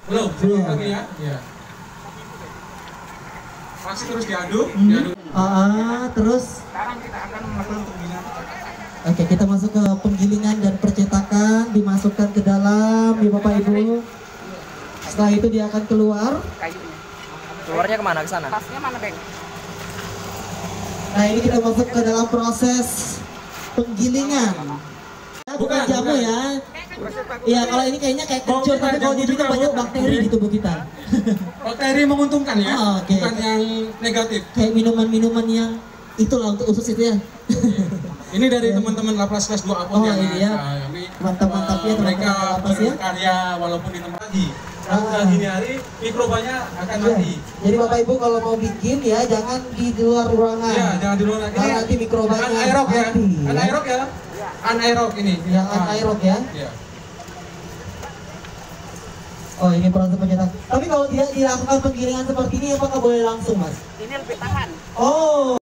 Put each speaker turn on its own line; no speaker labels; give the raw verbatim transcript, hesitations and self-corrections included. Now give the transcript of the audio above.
Belum,
Belum.
lagi ya. Iya. Masih terus diaduk,
Hmm.
diaduk.
Ah, terus
Sekarang kita akan melakukan penggilingan percetakan.
oke, kita masuk ke penggilingan dan percetakan, dimasukkan ke dalam, ya Bapak Ibu. Setelah itu dia akan keluar.
Kayunya.
Keluarnya kemana? Ke sana?
Tasnya mana, Beng?
Nah, ini kita masuk ke dalam proses penggilingan. Ya, bukan
Bukan,
jamu
bukan.
ya. Iya, kalau ini kayaknya kayak
Oh,
kencur,
bukan,
tapi kalau
jamu
di sini
juga,
banyak
Bu.
bakteri di tubuh kita.
Bakteri menguntungkan ya,
Oh, oke.
bukan yang negatif.
Kayak minuman-minuman yang itulah untuk usus itu ya.
Ini dari teman-teman Lapas kelas dua Apot
Oh,
yang
iya.
uh, kami,
Mantap-mantap ya,
uh, mereka
teman-teman Lapas ya.
berkarya walaupun di tempat pagi. Kalau
Ah.
sudah dini hari, mikrobanya akan
Iya.
mati.
Jadi Bapak Ibu kalau mau bikin ya jangan di luar ruangan.
Iya, jangan di luar lagi.
Karena nanti mikrobanya
Anaerob ya,
mati, ya.
anaerob ya, anaerob ini.
Ya, anaerob ya.
Iya.
Oh, ini proses pencetak. Tapi kalau tidak dilakukan penggilingan seperti ini apakah boleh langsung, Mas?
Ini lebih tahan.
Oh.